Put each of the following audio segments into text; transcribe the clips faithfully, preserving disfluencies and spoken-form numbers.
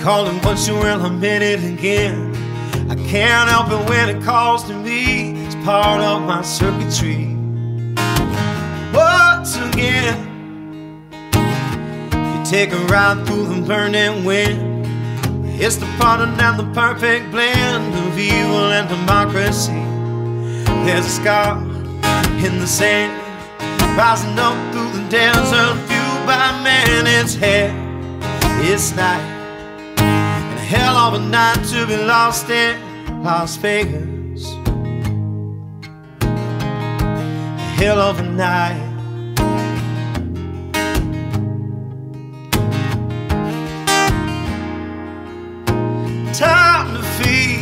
Call it what you will, I meant it again. I can't help it when it calls to me. It's part of my circuitry. Once again, you take a ride through the burning wind. It's the product and the perfect blend of evil and democracy. There's a scar in the sand, rising up through the desert, fueled by man. It's hell, it's night, and a hell of a night to be lost in Las Vegas. A hell of a night. Time to feed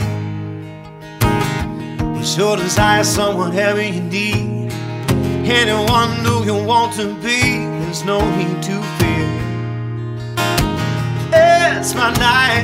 is your desire, someone heavy indeed. Anyone who you want to be, there's no need to fear. It's my night,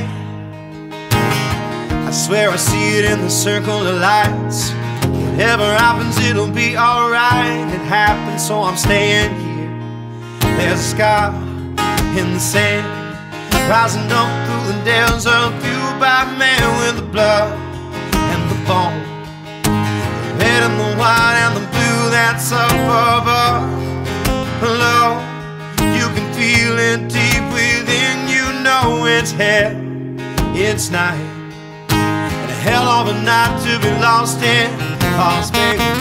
I swear I see it in the circle of lights. Whatever happens, it'll be alright. It happened, so I'm staying here. There's a scar in the sand, rising up through the desert, fueled by man with the blood and the bone, the red and the white and the blue that's up above. Below, you can feel it deep within. You know it's hell, it's night, and a hell of a night to be lost in Las Vegas.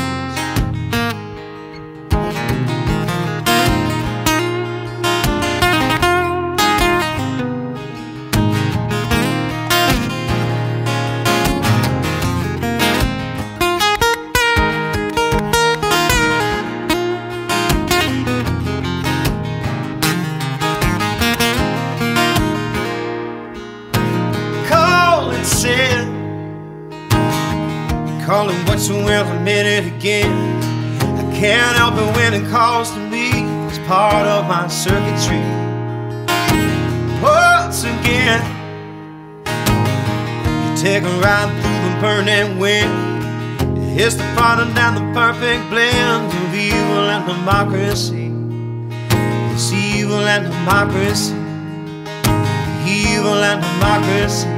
Call it what you will, I meant it again. I can't help it when it calls to me. It's part of my circuitry. Once again, you take a ride through the burning wind. It's the product and the perfect blend of evil and democracy. It's evil and democracy. Evil and democracy.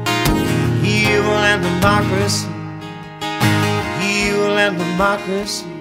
Evil and democracy. Evil and democracy.